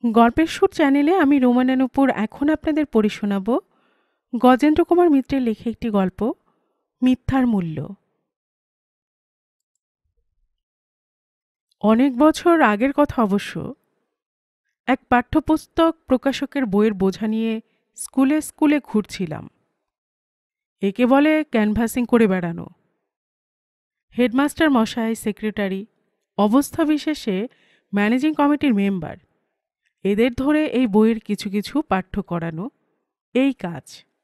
গল্পের সুর চ্যানেলে আমি রোমানা নূপুর এখন আপনাদের পড়ে শোনাব গজেন্দ্র কুমার মিত্রের লেখা একটি গল্প, মিথ্যার মূল্য। অনেক বছর আগের কথা অবশ্য। এক পাঠ্যপুস্তক প্রকাশকের বইয়ের বোঝা নিয়ে স্কুলে স্কুলে ঘুরছিলাম। একে বলে ক্যানভাসিং করে বেড়ানো। হেডমাস্টার মশাই, সেক্রেটারি, অবস্থা বিশেষে ম্যানেজিং কমিটির মেম্বার, এদের ধরে এই বইয়ের কিছু কিছু পাঠ্য করানো, এই কাজ।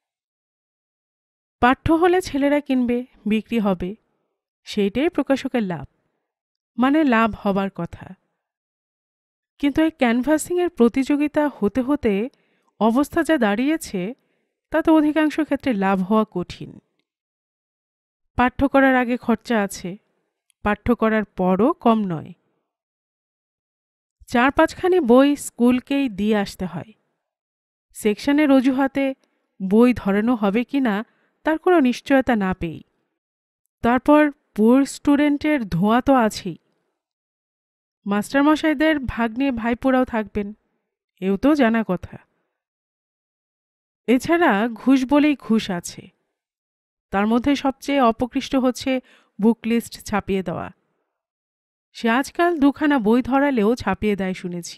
পাঠ্য হলে ছেলেরা কিনবে, বিক্রি হবে, সেইটাই প্রকাশকের লাভ, মানে লাভ হবার কথা। কিন্তু এই ক্যানভাসিংয়ের প্রতিযোগিতা হতে হতে অবস্থা যা দাঁড়িয়েছে তাতে অধিকাংশ ক্ষেত্রে লাভ হওয়া কঠিন। পাঠ্য করার আগে খরচা আছে, পাঠ্য করার পরও কম নয়। 4-5খানি বই স্কুলকেই দিয়ে আসতে হয়। সেকশনের অজুহাতে বই ধরানো হবে কিনা তার কোনো নিশ্চয়তা না পেয়েই। তারপর পুয়ার স্টুডেন্টের ধোঁয়া তো আছেই। মাস্টারমশাইদের ভাগ্নে ভাইপোরাও থাকবেন, এও তো জানা কথা। এছাড়া ঘুষ বলেই ঘুষ আছে। তার মধ্যে সবচেয়ে অপকৃষ্ট হচ্ছে বুক লিস্ট ছাপিয়ে দেওয়া। সে আজকাল 2খানা বই ধরালেও ছাপিয়ে দেয় শুনেছি।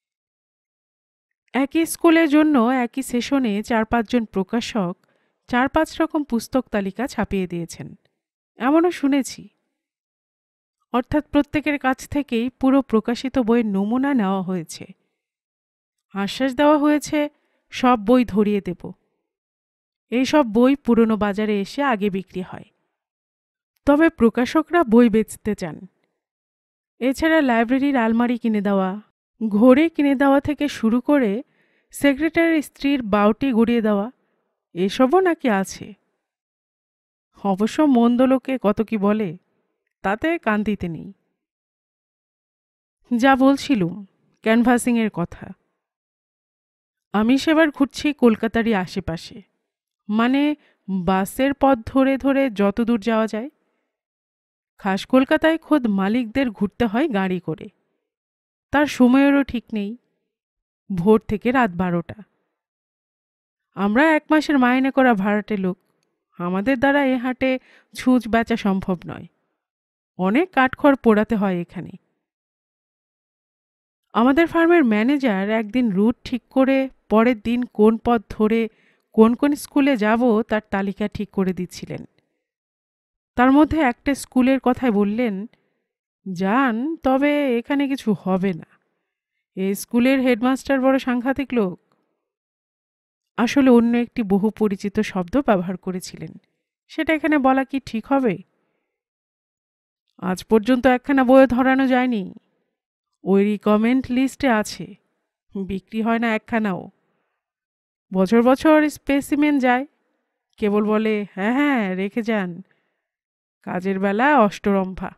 একই স্কুলের জন্য একই সেশনে 4-5 জন প্রকাশক 4-5 রকম পুস্তক তালিকা ছাপিয়ে দিয়েছেন, এমনও শুনেছি। অর্থাৎ প্রত্যেকের কাছ থেকেই পুরো প্রকাশিত বইয়ের নমুনা নেওয়া হয়েছে। আশ্বাস দেওয়া হয়েছে সব বই ধরিয়ে দেব। এই সব বই পুরনো বাজারে এসে আগে বিক্রি হয়। তবে প্রকাশকরা বই বেচতে চান। এছাড়া লাইব্রেরির আলমারি কিনে দেওয়া, ঘড়ি কিনে দেওয়া থেকে শুরু করে সেক্রেটারির স্ত্রীর বাউটি গড়িয়ে দেওয়া, এসবও নাকি আছে। অবশ্য মন্দ লোকে কত কি বলে, তাতে কান দিতে নেই। যা বলছিলুম ক্যানভাসিংয়ের কথা। আমি সেবার ঘুরছি কলকাতারই আশেপাশে, মানে বাসের পথ ধরে ধরে যত দূর যাওয়া যায়। খাস কলকাতায় খোদ মালিকদের ঘুরতে হয় গাড়ি করে। তার সময়েরও ঠিক নেই, ভোর থেকে রাত 12টা। আমরা 1 মাসের মাইনে করা ভাড়াটে লোক, আমাদের দ্বারা এ হাটে ছুঁচ বেচা সম্ভব নয়। অনেক কাঠখড় পোড়াতে হয় এখানে। আমাদের ফার্মের ম্যানেজার একদিন রুট ঠিক করে পরের দিন কোন পথ ধরে কোন কোন স্কুলে যাব তার তালিকা ঠিক করে দিচ্ছিলেন। তার মধ্যে একটা স্কুলের কথায় বললেন, যান, তবে এখানে কিছু হবে না। এই স্কুলের হেডমাস্টার বড় সাংঘাতিক লোক। আসলে অন্য একটি বহু পরিচিত শব্দ ব্যবহার করেছিলেন, সেটা এখানে বলা কি ঠিক হবে? আজ পর্যন্ত একখানা বইও ধরানো যায়নি। ওই রিকমেন্ড লিস্টে আছে, বিক্রি হয় না একখানাও। বছর বছর স্পেসিমেন যায়, কেবল বলে হ্যাঁ হ্যাঁ রেখে যান, কাজের বেলা অষ্টরম্ভা।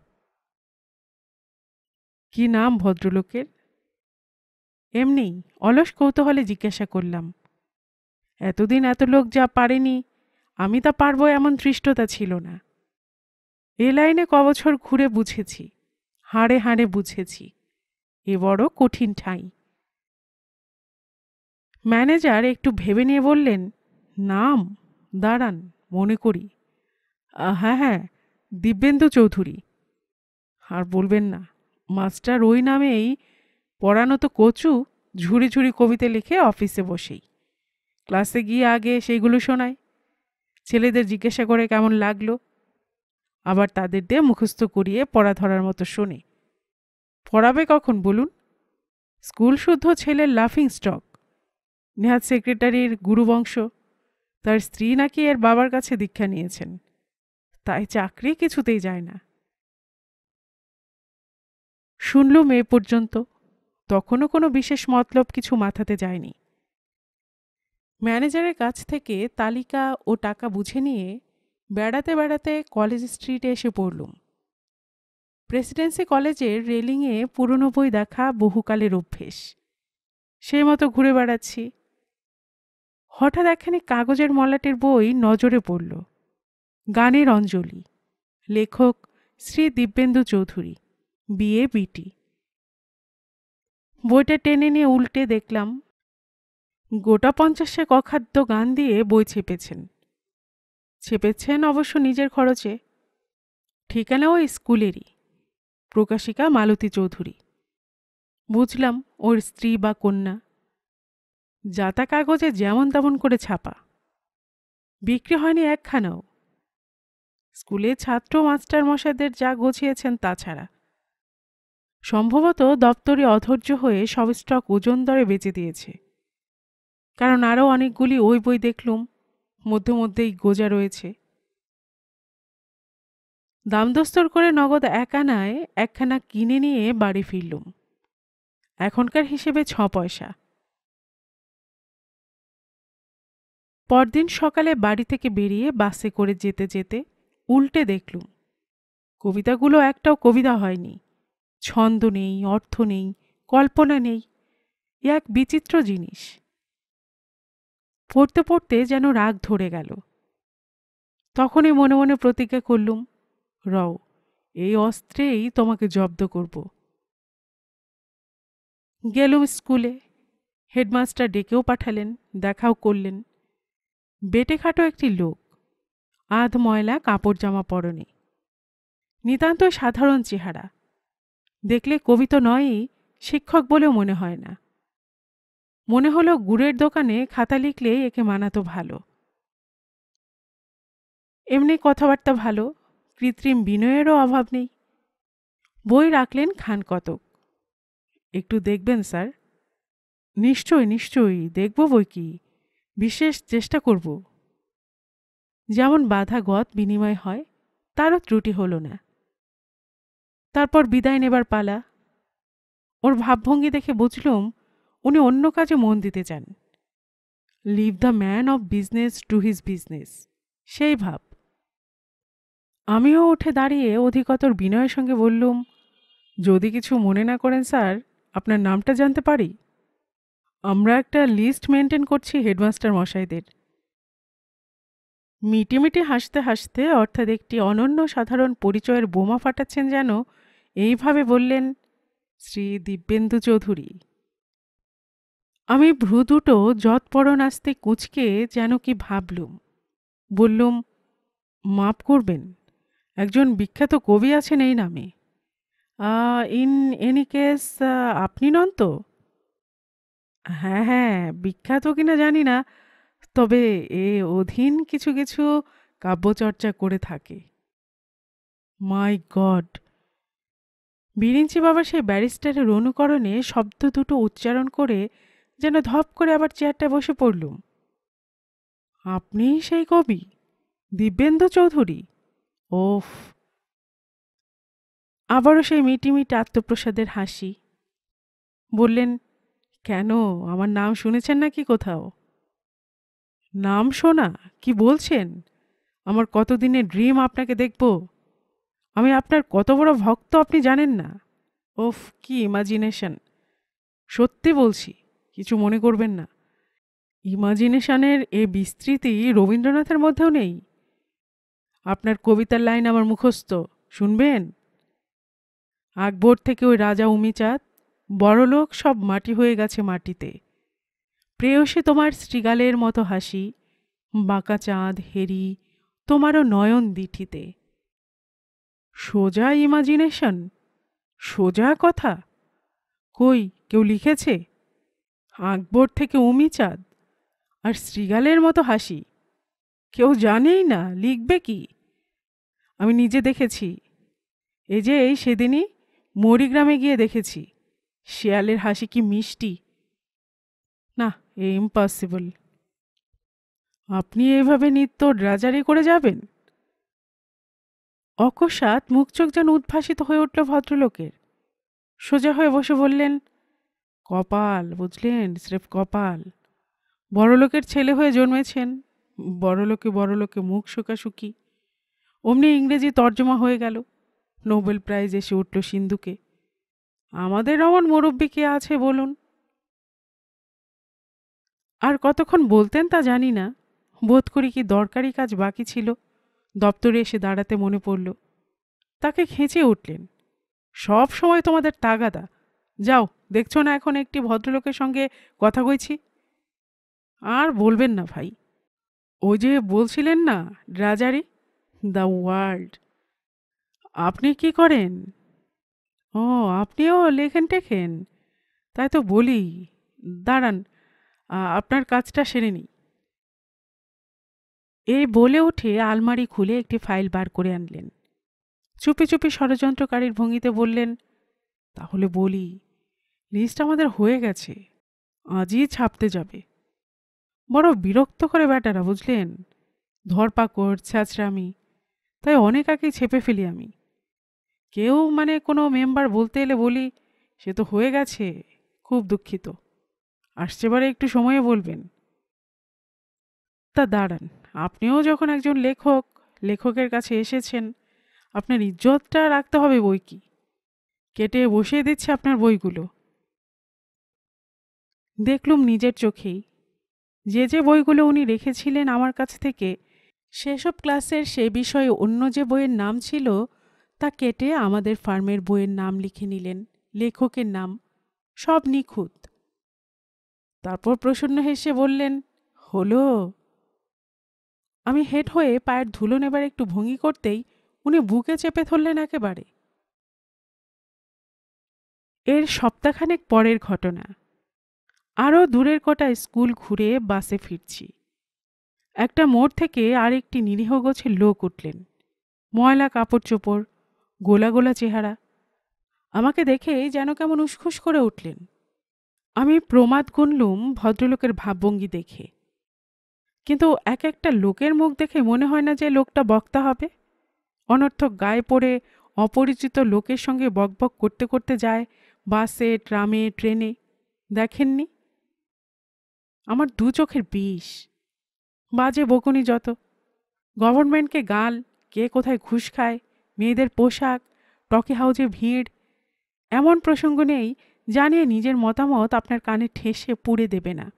কি নাম ভদ্রলোকের? এমনি অলস কৌতূহলে জিজ্ঞাসা করলাম। এতদিন এত লোক যা পারেনি আমি তা পারবো এমন ধৃষ্টতা ছিল না। এ লাইনে কবছর ঘুরে বুঝেছি, হাড়ে হাড়ে বুঝেছি, এ বড় কঠিন ঠাঁই। ম্যানেজার একটু ভেবে নিয়ে বললেন, নাম দাঁড়ান মনে করি। হ্যাঁ হ্যাঁ, দিব্যেন্দু চৌধুরী। আর বলবেন না, মাস্টার ওই নামেই, পড়ানো তো কচু, ঝুড়ি ঝুড়ি কবিতা লিখে অফিসে বসেই। ক্লাসে গিয়ে আগে সেইগুলো শোনায়, ছেলেদের জিজ্ঞাসা করে কেমন লাগলো, আবার তাদের দিয়ে মুখস্থ করিয়ে পড়া ধরার মতো শোনে। পড়াবে কখন বলুন? স্কুল শুদ্ধ ছেলের লাফিং স্টক। নেহাত সেক্রেটারির গুরুবংশ, তার স্ত্রী নাকি এর বাবার কাছে দীক্ষা নিয়েছেন, তাই চাকরি কিছুতেই যায় না। শুনলুম এ পর্যন্ত, তখনও কোনো বিশেষ মতলব কিছু মাথাতে যায়নি। ম্যানেজারের কাছ থেকে তালিকা ও টাকা বুঝে নিয়ে বেড়াতে বেড়াতে কলেজ স্ট্রিটে এসে পড়লুম। প্রেসিডেন্সি কলেজের রেলিংয়ে পুরনো বই দেখা বহুকালের অভ্যেস, সেই মতো ঘুরে বেড়াচ্ছি। হঠাৎ একখানি কাগজের মলাটের বই নজরে পড়ল। গানের অঞ্জলি, লেখক শ্রী দিব্যেন্দু চৌধুরী, BA BT। বইটা টেনে নিয়ে উল্টে দেখলাম গোটা 50 অখাদ্য গান দিয়ে বই ছেপেছেন অবশ্য নিজের খরচে। ঠিকানা ওই স্কুলেরই, প্রকাশিকা মালতী চৌধুরী। বুঝলাম ওর স্ত্রী বা কন্যা। যাতা কাগজে যেমন তেমন করে ছাপা, বিক্রি হয়নি একখানাও। স্কুলে ছাত্র মাস্টার মশাইদের যা গোছিয়েছেন তাছাড়া। সম্ভবত দপ্তরে অধৈর্য হয়ে সব স্টক ওজন দরে বেচে দিয়েছে, কারণ আরও অনেকগুলি ওই বই দেখলুম মধ্যে মধ্যেই গোজা রয়েছে। দামদস্তর করে নগদ 1 আনায় একখানা কিনে নিয়ে বাড়ি ফিরলুম। এখনকার হিসেবে 6 পয়সা। পরদিন সকালে বাড়ি থেকে বেরিয়ে বাসে করে যেতে যেতে উল্টে দেখলুম কবিতাগুলো একটাও কবিতা হয়নি। ছন্দ নেই, অর্থ নেই, কল্পনা নেই। এক বিচিত্র জিনিস। পড়তে পড়তে যেন রাগ ধরে গেল। তখনই মনে মনে প্রতিজ্ঞা করলুম, রও, এই অস্ত্রেই তোমাকে জব্দ করব। গেলুম স্কুলে। হেডমাস্টার ডেকেও পাঠালেন, দেখাও করলেন। বেটেখাটো একটি লোক, আধ ময়লা কাপড় জামা পরনে, নিতান্ত সাধারণ চেহারা। দেখলে কবি তো নয়ই, শিক্ষক বলেও মনে হয় না। মনে হলো গুড়ের দোকানে খাতা লিখলে একে মানাতো ভালো। এমনি কথাবার্তা ভালো, কৃত্রিম বিনয়েরও অভাব নেই। বই রাখলেন খান কতক। একটু দেখবেন স্যার? নিশ্চয়ই নিশ্চয়ই, দেখব বই কি, বিশেষ চেষ্টা করব। যেমন বাধা গত বিনিময় হয়, তারও ত্রুটি হল না। তারপর বিদায় নেবার পালা। ওর ভাবভঙ্গি দেখে বুঝলুম উনি অন্য কাজে মন দিতে চান। Leave the man of business to his business, সেই ভাব। আমিও উঠে দাঁড়িয়ে অধিকতর বিনয়ের সঙ্গে বললুম, যদি কিছু মনে না করেন স্যার, আপনার নামটা জানতে পারি? আমরা একটা লিস্ট মেনটেন করছি হেডমাস্টার মশাইদের। মিটিমিটি হাসতে হাসতে, অর্থাৎ একটি অনন্য সাধারণ পরিচয়ের বোমা ফাটাচ্ছেন যেন, এইভাবে বললেন, শ্রী দিব্যেন্দু চৌধুরী। আমি ভ্রু দুটো যৎপরনাস্তে কুঁচকে যেন কি ভাবলুম। বললুম, মাপ করবেন, একজন বিখ্যাত কবি আছেন এই নামে। ইন এনি কেস, আপনি নন তো? হ্যাঁ হ্যাঁ, বিখ্যাত কিনা জানি না, তবে এ অধীন কিছু কিছু কাব্যচর্চা করে থাকে। মাই গড! বিরিঞ্চি বাবা সেই ব্যারিস্টারের অনুকরণে শব্দ দুটো উচ্চারণ করে যেন ধপ করে আবার চেয়ারটায় বসে পড়লুম। আপনি সেই কবি দিব্যেন্দু চৌধুরী? ওফ! আবারও সেই মিটিমিটি আত্মপ্রসাদের হাসি। বললেন, কেন, আমার নাম শুনেছেন নাকি কোথাও? নাম শোনা? কি বলছেন? আমার কতদিনের ড্রিম আপনাকে দেখব। আমি আপনার কত বড় ভক্ত আপনি জানেন না। ওফ, কি ইমাজিনেশন! সত্যি বলছি, কিছু মনে করবেন না। ইমাজিনেশনের এ বিস্তৃতি রবীন্দ্রনাথের মধ্যেও নেই। আপনার কবিতার লাইন আমার মুখস্থ, শুনবেন? আকবর থেকে ওই রাজা উমিচাঁদ, বড়লোক সব মাটি হয়ে গেছে মাটিতে। প্রেয়সী তোমার শ্রীগালের মতো হাসি, বাঁকা চাঁদ হেরি তোমারও নয়ন দিঠিতে। সোজা ইমাজিনেশন, সোজা কথা। কই, কেউ লিখেছে? আকবর থেকে উমিচাঁদ আর শ্রীগালের মতো হাসি? কেউ জানেই না, লিখবে কি? আমি নিজে দেখেছি। এই যে এই সেদিনই মরিগ্রামে গিয়ে দেখেছি, শেয়ালের হাসি কি মিষ্টি। না, এ ইম্পসিবল। আপনি এইভাবে নিত্য ড্রাজারি করে যাবেন? অকস্মাৎ মুখ চোখ যেন উদ্ভাসিত হয়ে উঠল ভদ্রলোকের। সোজা হয়ে বসে বললেন, কপাল বুঝলেন, স্রেফ কপাল। বড়লোকের ছেলে হয়ে জন্মেছেন, বড়লোকে বড়লোকে মুখ শুকাশুকি। অমনি ইংরেজি তর্জমা হয়ে গেল, নোবেল প্রাইজ এসে উঠল সিন্ধুকে। আমাদের অমন মুরব্বী কে আছে বলুন? আর কতক্ষণ বলতেন তা জানি না। বোধ করি কি দরকারি কাজ বাকি ছিল, দপ্তরে এসে দাঁড়াতে মনে পড়ল। তাকে খেঁচে উঠলেন, সব সময় তোমাদের তাগাদা, যাও দেখছো না এখন একটি ভদ্রলোকের সঙ্গে কথা কইছি? আর বলবেন না ভাই। ওই যে বলছিলেন না, ড্রাজারি, দ্য ওয়ার্ল্ড। আপনি কি করেন? ও, আপনিও লেখেন টেখেন? তাই তো বলি। দাঁড়ান, আপনার কাজটা সেরে নিই। এই বলে উঠে আলমারি খুলে একটি ফাইল বার করে আনলেন। চুপি চুপি ষড়যন্ত্রকারীর ভঙ্গিতে বললেন, তাহলে বলি, লিস্ট আমাদের হয়ে গেছে, আজই ছাপতে যাবে। বড় বিরক্ত করে ব্যাটারা, বুঝলেন, ধরপাকড় ছ্যাঁচড়ামি, তাই অনেক আগেই ছেপে ফেলি আমি। কেউ মানে কোনো মেম্বার বলতে এলে বলি, সে তো হয়ে গেছে, খুব দুঃখিত, আসছেবারে একটু সময়ে বলবেন। তা দাঁড়ান, আপনিও যখন একজন লেখক, লেখকের কাছে এসেছেন, আপনার ইজ্জতটা রাখতে হবে বই কি। কেটে বসিয়ে দিচ্ছে আপনার বইগুলো। দেখলুম নিজের চোখেই, যে যে বইগুলো উনি রেখেছিলেন আমার কাছ থেকে, সেসব ক্লাসের সে বিষয়ে অন্য যে বইয়ের নাম ছিল তা কেটে আমাদের ফার্মের বইয়ের নাম লিখে নিলেন, লেখকের নাম, সব নিখুঁত। তারপর প্রসন্ন হেসে বললেন, হলো? আমি হেড হয়ে পায়ের ধুলো নেবার একটু ভঙ্গি করতেই উনি বুকে চেপে ধরলেন একেবারে। এর সপ্তাহখানেক পরের ঘটনা। আরও দূরের কটা স্কুল ঘুরে বাসে ফিরছি। একটা মোড় থেকে আরেকটি নিরীহ গোছের লোক উঠলেন। ময়লা কাপড় চোপড়, গোলা গোলা চেহারা। আমাকে দেখে যেন কেমন উসখুস করে উঠলেন। আমি প্রমাদ গুনলুম ভদ্রলোকের ভাবভঙ্গি দেখে, কিন্তু এক একটা লোকের মুখ দেখে মনে হয় না যে লোকটা বক্তা হবে। অনর্থক গায়ে পড়ে অপরিচিত লোকের সঙ্গে বকবক করতে করতে যায় বাসে, ট্রামে, ট্রেনে। দেখেননি? আমার দু চোখের বিষ। বাজে বকুনি যত, গভর্নমেন্টকে গাল, কে কোথায় ঘুষ খায়, মেয়েদের পোশাক, টকি হাউজে ভিড়, এমন প্রসঙ্গ নেই জানিয়ে নিজের মতামত আপনার কানে ঠেসে পুড়ে দেবে না।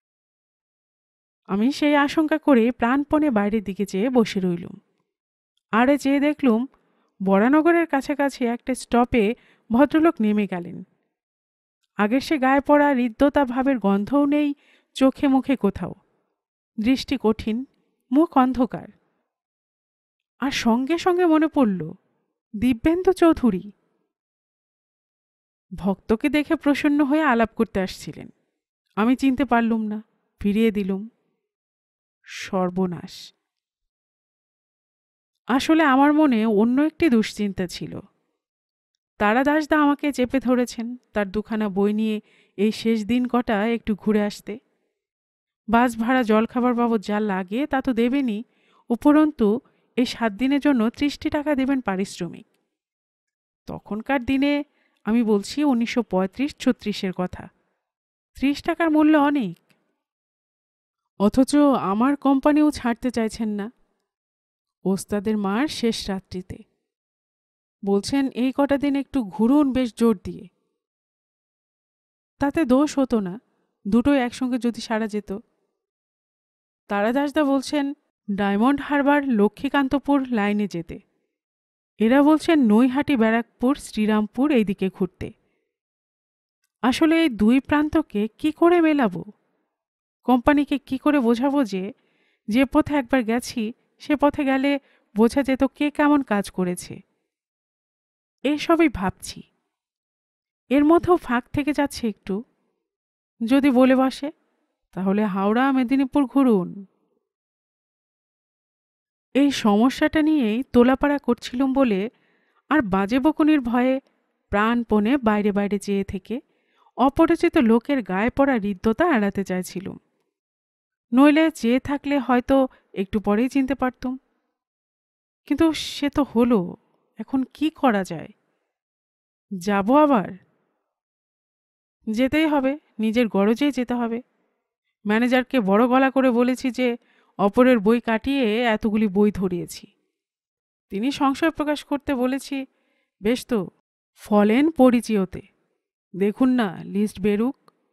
আমি সেই আশঙ্কা করে প্রাণপণে বাইরের দিকে চেয়ে বসে রইলুম। আরে চেয়ে দেখলুম বরানগরের কাছাকাছি একটা স্টপে ভদ্রলোক নেমে গেলেন। আগের সে গায়ে পড়া হৃদ্যতা ভাবের গন্ধও নেই চোখে মুখে কোথাও। দৃষ্টি কঠিন, মুখ অন্ধকার। আর সঙ্গে সঙ্গে মনে পড়ল, দিব্যেন্দু চৌধুরী। ভক্তকে দেখে প্রসন্ন হয়ে আলাপ করতে আসছিলেন। আমি চিনতে পারলুম না, ফিরিয়ে দিলুম। সর্বনাশ! আসলে আমার মনে অন্য একটি দুশ্চিন্তা ছিল। তারা দাসদা আমাকে চেপে ধরেছেন তার দুখানা বই নিয়ে এই শেষ দিন কটা একটু ঘুরে আসতে। বাস ভাড়া, জলখাবার বাবদ যা লাগে তা তো দেবেনই, উপরন্তু এই 7 দিনের জন্য 30টি টাকা দেবেন পারিশ্রমিক। তখনকার দিনে, আমি বলছি 1935-36 কথা, 30 টাকার মূল্য অনেক। অথচ আমার কোম্পানিও ছাড়তে চাইছেন না। ওস্তাদের মার শেষ রাত্রিতে বলছেন এই কটা দিন একটু ঘুরুন বেশ জোর দিয়ে। তাতে দোষ হতো না, দুটোই একসঙ্গে যদি সারা যেত। তারাদাসদা বলছেন ডায়মন্ড হারবার, লক্ষ্মীকান্তপুর লাইনে যেতে। এরা বলছেন নৈহাটি, ব্যারাকপুর, শ্রীরামপুর এই দিকে ঘুরতে। আসলে এই দুই প্রান্তকে কি করে মেলাবো? কোম্পানিকে কি করে বোঝাবো যে যে পথে একবার গেছি সে পথে গেলে বোঝা যেত কে কেমন কাজ করেছে? এসবই ভাবছি। এর মধ্যেও ফাঁক থেকে যাচ্ছে একটু। যদি বলে বসে, তাহলে হাওড়া, মেদিনীপুর ঘুরুন। এই সমস্যাটা নিয়েই তোলাপাড়া করছিলুম বলে আর বাজে বকুনির ভয়ে প্রাণপণে বাইরে বাইরে চেয়ে থেকে অপরিচিত লোকের গায়ে পড়া হৃদ্যতা এড়াতে চাইছিলুম। নইলে চেয়ে থাকলে হয়তো একটু পরেই চিনতে পারতুম। কিন্তু সে তো হলো, এখন কি করা যায়? যাব আবার? যেতেই হবে, নিজের গরজেই যেতে হবে। ম্যানেজারকে বড় গলা করে বলেছি যে অপরের বই কাটিয়ে এতগুলি বই ধরিয়েছি। তিনি সংশয় প্রকাশ করতে বলেছি, বেশ তো, ফলেন পরিচিয়তে, দেখুন না লিস্ট বেরুক।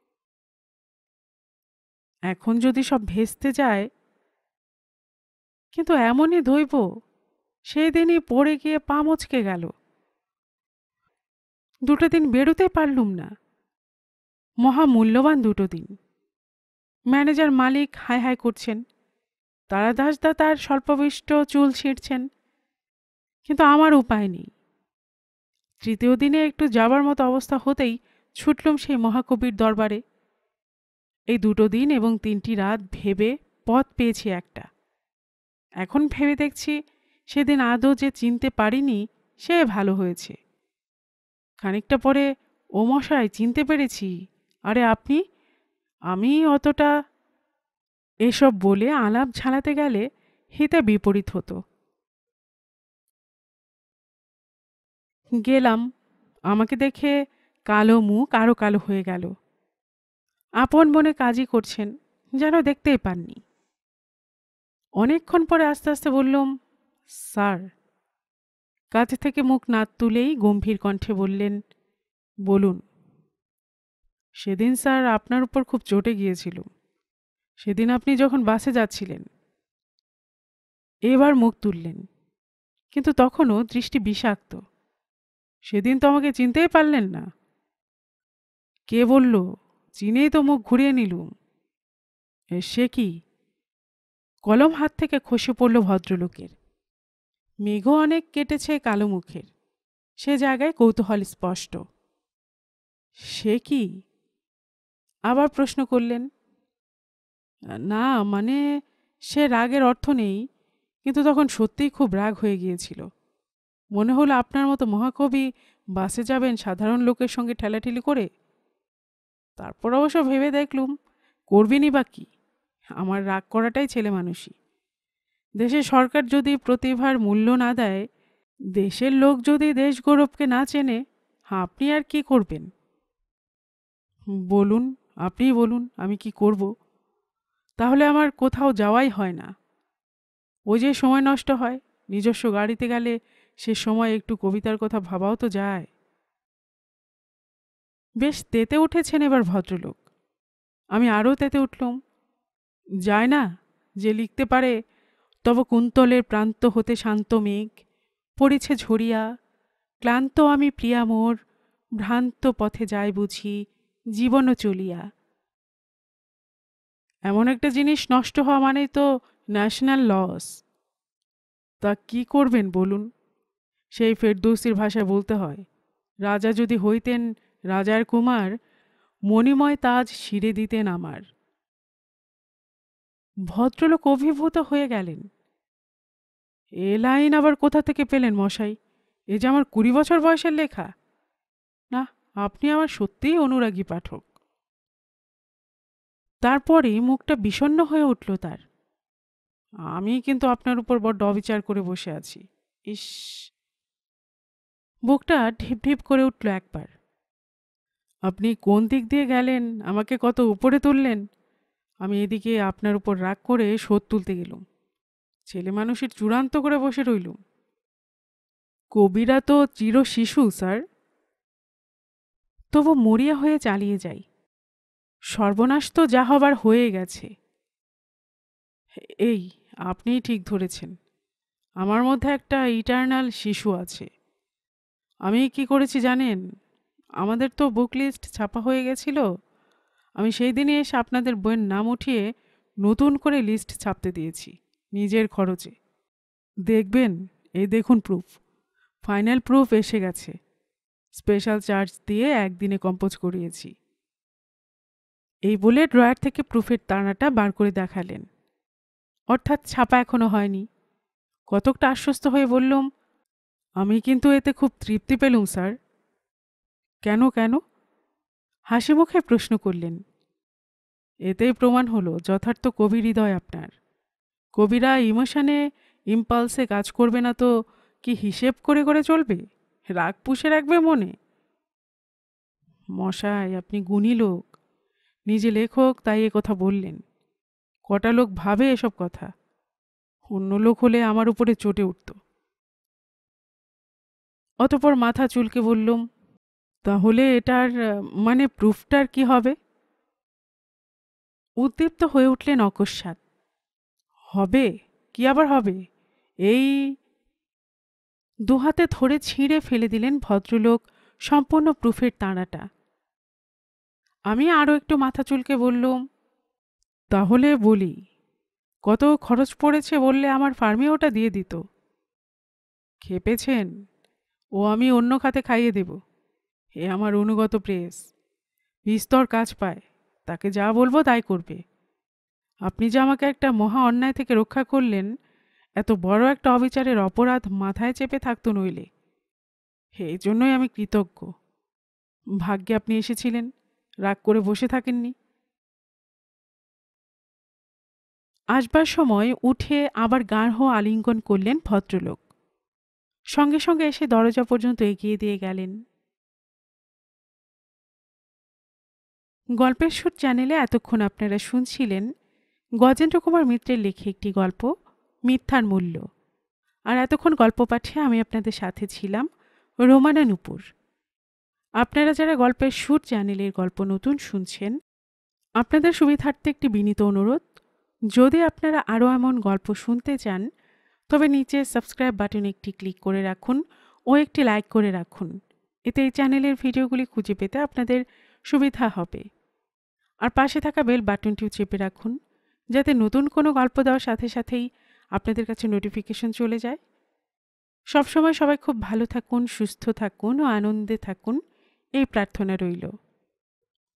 এখন যদি সব ভেস্তে যায়। কিন্তু এমনই ধইব, সেই দিনই পড়ে গিয়ে পা মচকে গেল। 2টো দিন বেরোতে পারলুম না। মহামূল্যবান 2টো দিন। ম্যানেজার মালিক হাই হাই করছেন, তারাদাসদা তার স্বল্পবিষ্ট চুল ছিঁড়ছেন, কিন্তু আমার উপায় নেই। 3য় দিনে একটু যাবার মতো অবস্থা হতেই ছুটলুম সেই মহাকবির দরবারে। এই 2টো দিন এবং 3টি রাত ভেবে পথ পেয়েছি একটা। এখন ভেবে দেখছি সেদিন আদৌ যে চিনতে পারিনি সে ভালো হয়েছে। খানিকটা পরে, ও মশাই চিনতে পেরেছি, আরে আপনি, আমি অতটা। এসব বলে আলাপ ঝালাতে গেলে হিতে বিপরীত হতো। গেলাম, আমাকে দেখে কালো মুখ আরো কালো হয়ে গেল। আপন মনে কাজই করছেন, যেন দেখতেই পাননি। অনেকক্ষণ পরে আস্তে আস্তে বললাম, স্যার। কাজ থেকে মুখ না তুলেই গম্ভীর কণ্ঠে বললেন, বলুন। সেদিন স্যার আপনার উপর খুব চটে গিয়েছিল, সেদিন আপনি যখন বাসে যাচ্ছিলেন। এবার মুখ তুললেন, কিন্তু তখনও দৃষ্টি বিষাক্ত। সেদিন তো আমাকে চিনতেই পারলেন না। কে বলল? চিনেই তো মুখ ঘুরিয়ে নিলুম। সে কি? কলম হাত থেকে খসে পড়ল ভদ্রলোকের। মেঘও অনেক কেটেছে কালো মুখের, সে জায়গায় কৌতূহল স্পষ্ট। সে কি? আবার প্রশ্ন করলেন। না মানে, সে রাগের অর্থ নেই, কিন্তু তখন সত্যিই খুব রাগ হয়ে গিয়েছিল। মনে হলো আপনার মতো মহাকবি বাসে যাবেন সাধারণ লোকের সঙ্গে ঠেলাঠেলি করে। তারপর অবশ্য ভেবে দেখলুম, করবেনই বা কি, আমার রাগ করাটাই ছেলে মানুষই। দেশের সরকার যদি প্রতিভার মূল্য না দেয়, দেশের লোক যদি দেশ গৌরবকে না চেনে, আপনি আর কি করবেন? বলুন, আপনিই বলুন, আমি কি করব? তাহলে আমার কোথাও যাওয়াই হয় না। ওই যে সময় নষ্ট হয়, নিজস্ব গাড়িতে গেলে সে সময় একটু কবিতার কথা ভাবাও তো যায়। বেশ তেতে উঠেছেন এবার ভদ্রলোক। আমি আরও তেতে উঠলুম। যায় না, যে লিখতে পারে, তব কুন্তলের প্রান্ত হতে শান্ত মেঘ পড়েছে ঝরিয়া, ক্লান্ত আমি প্রিয়া মোর, ভ্রান্ত পথে যাই বুঝি জীবনও চলিয়া। এমন একটা জিনিস নষ্ট হওয়া মানেই তো ন্যাশনাল লস। তা কি করবেন বলুন? সেই ফেরদৌসির ভাষায় বলতে হয়, রাজা যদি হইতেন রাজার কুমার, মণিময় তাজ শিরে দিতেন আমার। ভদ্রলোক অভিভূত হয়ে গেলেন। এ লাইন আবার কোথা থেকে পেলেন মশাই? এ যে আমার 20 বছর বয়সের লেখা। না, আপনি আমার সত্যিই অনুরাগী পাঠক। তারপরে মুখটা বিষণ্ণ হয়ে উঠল তার। আমি কিন্তু আপনার উপর বড্ড অবিচার করে বসে আছি। ইস! বুকটা ঢিপ ঢিপ করে উঠল একবার। আপনি কোন দিক দিয়ে গেলেন, আমাকে কত উপরে তুললেন, আমি এদিকে আপনার উপর রাগ করে শোধ তুলতে গেলুম। ছেলে মানুষের চূড়ান্ত করে বসে রইলুম। কবিরা তো চির শিশু স্যার। তবু মরিয়া হয়ে চালিয়ে যাই। সর্বনাশ তো যা হবার হয়ে গেছে। এই, আপনিই ঠিক ধরেছেন। আমার মধ্যে একটা ইটারনাল শিশু আছে। আমি কি করেছি জানেন? আমাদের তো বুক লিস্ট ছাপা হয়ে গেছিল। আমি সেই দিনই এসে আপনাদের বইয়ের নাম উঠিয়ে নতুন করে লিস্ট ছাপতে দিয়েছি, নিজের খরচে। দেখবেন, এই দেখুন প্রুফ। ফাইনাল প্রুফ এসে গেছে। স্পেশাল চার্জ দিয়ে একদিনে কম্পোজ করিয়েছি। এই বলে ড্রয়ার থেকে প্রুফের তাড়াটা বার করে দেখালেন। অর্থাৎ ছাপা এখনো হয়নি। কতকটা আশ্বস্ত হয়ে বললুম, আমি কিন্তু এতে খুব তৃপ্তি পেলুম স্যার। কেন কেন? হাসি মুখে প্রশ্ন করলেন। এতেই প্রমাণ হলো যথার্থ কবি হৃদয় আপনার। কবিরা ইমোশনে, ইম্পালসে কাজ করবে না তো কি হিসেব করে করে চলবে? রাগ পুষে রাখবে মনে? মশাই, আপনি গুণী লোক, নিজে লেখক, তাই এ কথা বললেন। কটা লোক ভাবে এসব কথা? অন্য লোক হলে আমার উপরে চটে উঠত। অতপর মাথা চুলকে বললুম, তাহলে এটার মানে প্রুফটার কি হবে? উদ্দীপ্ত হয়ে উঠলেন অকস্মাৎ। হবে? কি আবার হবে? এই, দুহাতে ধরে ছিঁড়ে ফেলে দিলেন ভদ্রলোক সম্পূর্ণ প্রুফের তাড়াটা। আমি আরও একটু মাথা চুলকে বললুম, তাহলে বলি, কত খরচ পড়েছে বললে আমার ফার্মে ওটা দিয়ে দিত। খেপেছেন? ও আমি অন্য খাতে খাইয়ে দেব। এ আমার অনুগত প্রেস, বিস্তর কাজ পায়, তাকে যা বলবো তাই করবে। আপনি যে আমাকে একটা মহা অন্যায় থেকে রক্ষা করলেন, এত বড় একটা অবিচারের অপরাধ মাথায় চেপে থাকতো নইলে। এই জন্যই আমি কৃতজ্ঞ। ভাগ্যে আপনি এসেছিলেন, রাগ করে বসে থাকেননি। আসবার সময় উঠে আবার গাঢ় আলিঙ্গন করলেন ভদ্রলোক। সঙ্গে সঙ্গে এসে দরজা পর্যন্ত এগিয়ে দিয়ে গেলেন। গল্পের সুর চ্যানেলে এতক্ষণ আপনারা শুনছিলেন গজেন্দ্র কুমার মিত্রের লেখে একটি গল্প, মিথ্যার মূল্য। আর এতক্ষণ গল্প পাঠে আমি আপনাদের সাথে ছিলাম রোমানা নূপুর। আপনারা যারা গল্পের সুর চ্যানেলের গল্প নতুন শুনছেন, আপনাদের সুবিধার্থে একটি বিনীত অনুরোধ, যদি আপনারা আরও এমন গল্প শুনতে চান তবে নিচে সাবস্ক্রাইব বাটনে একটি ক্লিক করে রাখুন ও একটি লাইক করে রাখুন। এতে এই চ্যানেলের ভিডিওগুলি খুঁজে পেতে আপনাদের সুবিধা হবে। আর পাশে থাকা বেল বাটনটিও চেপে রাখুন, যাতে নতুন কোনো গল্প দেওয়ার সাথে সাথেই আপনাদের কাছে নোটিফিকেশন চলে যায়। সবসময় সবাই খুব ভালো থাকুন, সুস্থ থাকুন ও আনন্দে থাকুন, এই প্রার্থনা রইল।